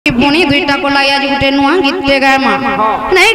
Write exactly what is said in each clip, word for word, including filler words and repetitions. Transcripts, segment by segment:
पुणी दुईटा को लाई आज गुटे नुआ गीत गाय मा नहीं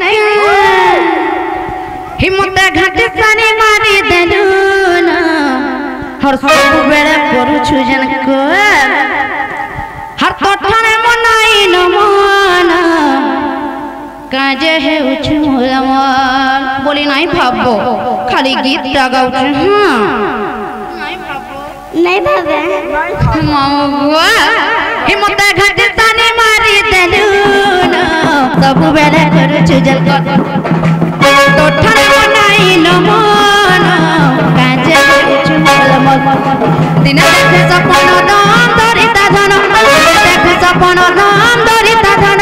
हिम्मत घाटे सानी मारी देलु ना हर सब बेले करू छु जन को हर तो ठाणे मनाई न मन काजे हे उछु मन बोली नहीं भाबो खाली गीत गाउ छु हां नहीं भाबो नहीं भाबे मामुआ हिम्मत घाटे सानी मारी देलु ना सब बेले करू छु जन को तो ठाणे मनाई न मन काजे हे उछु मन दिन देखे सपन नाम धरिता धन देखे सपन नाम धरिता धन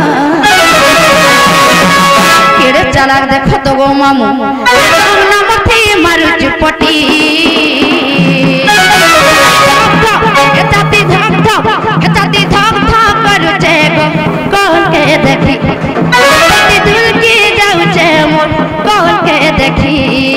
केड़े चालाक देखो तो गो मामू नाम थी मारू चुपटी हे चाती धक धक हे चाती धक धक करू छे गो कौन के देखी चाती दिल की जाऊ छे मोर कौन के देखी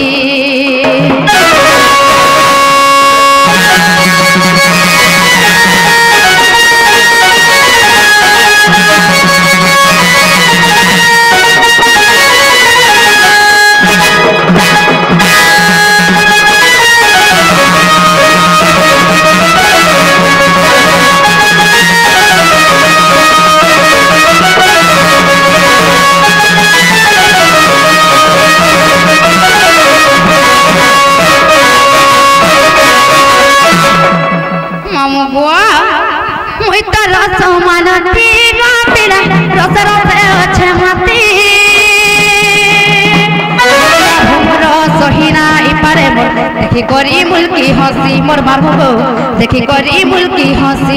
देखी करी मुल्की हंसी मोर बाबू को देखी करी मुल्की हंसी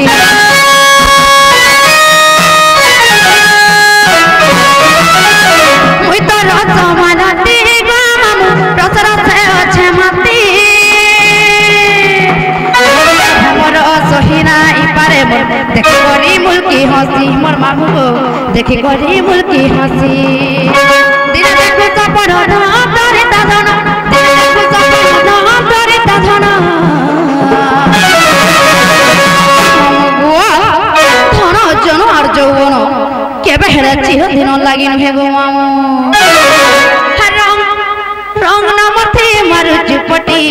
मुई तो रस मानती गो मामू रस रस अच्छे मती मोर सहीना इपारे मोर देखी करी मुल्की हंसी मोर बाबू को देखी करी मुल्की हंसी दिन देखो सपन नाम धरिता धन दिन लगी रंग रंग नाम थे मारू चुपटी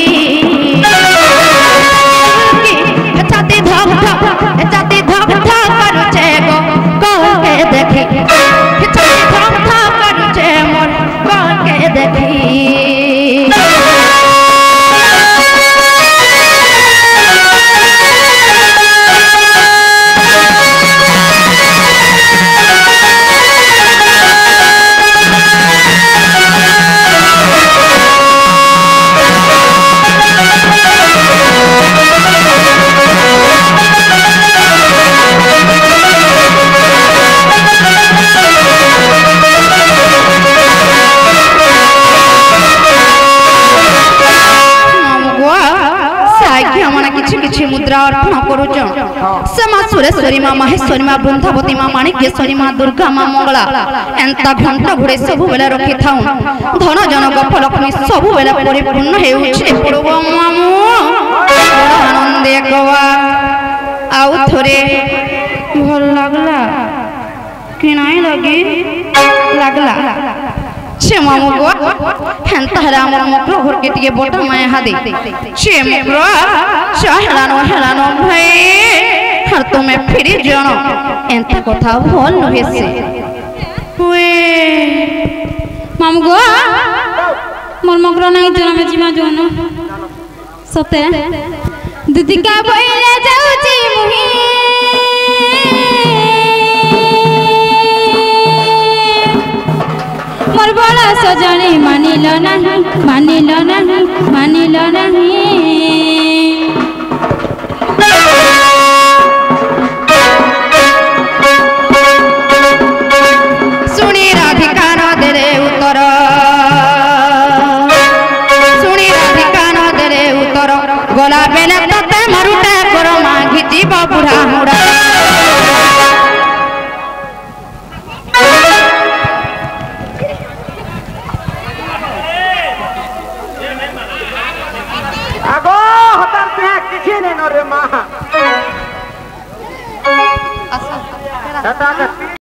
छाती धक धक छाती धक धक करू छे गो कौन के देखी छाती धक धक करू छे मोर कौन के देखी मुद्रा अर्पण करुच से माँ सुरेश्वरी माँ माहेश्वरी माँ बृंदावती माँ माणिकेश्वरी माँ दुर्गा माँ मंगला एंता घंटा घोड़े सबु बेले रखी थाऊ धन जनक लक्ष्मी सबु बेले परिपूर्ण हेउछे प्रभु मामू आनंदे गवा आउ थोरे भल लागला कि नहीं लगी लागला छे मामू गो हेंता हरा हमर मकरो घर के तिके बोटा माया हादे छे मकरो चाहलानो हेलानो भाई हर तो मैं फिर जानो एंता कथा भल नहेसे ओए मामू गो मोर मकरो नहीं जनो में जिमा जोनो सते दीदी का बोइले जाउची मुही मोर बड़ा सजनी मानिल नहीं मानिल नहीं मानिल नहीं सुनी राधिका न दे उत्तर सुनी राधिका न दे उत्तर गला बेले तते मरुटे करो माँ घिची बुढ़ा मुड़ा Agora! दादा